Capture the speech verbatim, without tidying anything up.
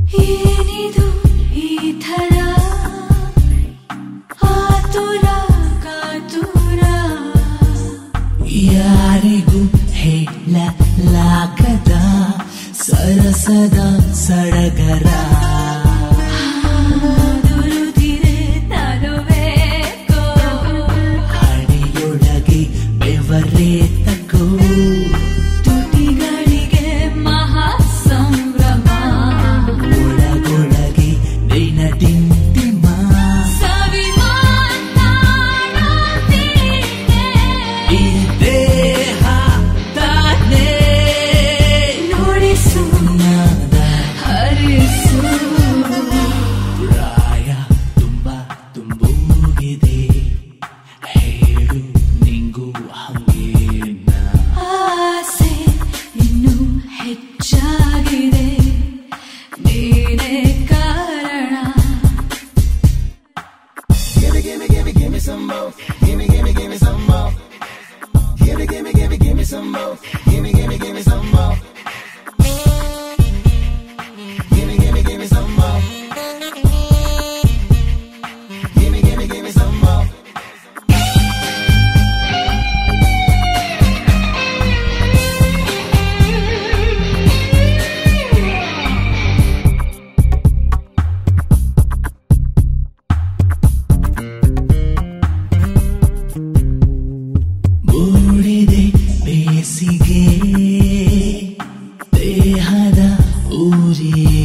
ಏನಿದು ಈ ಥರ ಆತುರ ಕಾತುರ ಯಾರಿಗೂ ಹೇಳಲಾಗದ ಸರಸದ ಸಡಗರ ದುರುದಿರೆ ತರುವೇಕೋ ಹಣೆಯೊಳಗೆ ಬೆವರೇ ತಗೋ ತುಟಿಗಳಿಗೆ ಮಹಾ ಸಂಭ್ರಮ ಒಳಗೊಳಗೆ ನಿನ್ನ ಟಿಂಟಿಮ ಸವಿ ಮಾತಾಡುತ್ತೀನಿ ಈ ದೇಹ ತಾನೇ ನುಡಿಸು ನಾದ ಹರಿಸು ಪ್ರಾಯ ತುಂಬ ತುಂಬೋಗಿದೆ ಹೇಳು ನಿಂಗೂ ಹಂಗೇನ ಆಸೆ ಇನ್ನೂ ಹೆಚ್ಚಾಗಿದೆ ನೀನೇ ಕಾರಣ Gimme, gimme, gimme, gimme some more. Gimme, gimme, gimme some more. Gimme, gimme, gimme, gimme some more. Gimme, gimme, gimme some more. Gimme, gimme, gimme some more. Gimme, gimme, gimme some more. ಮೂಡಿದೆ ಬೇಸಿಗೆ ದೇಹದ ಊರಿಗೆ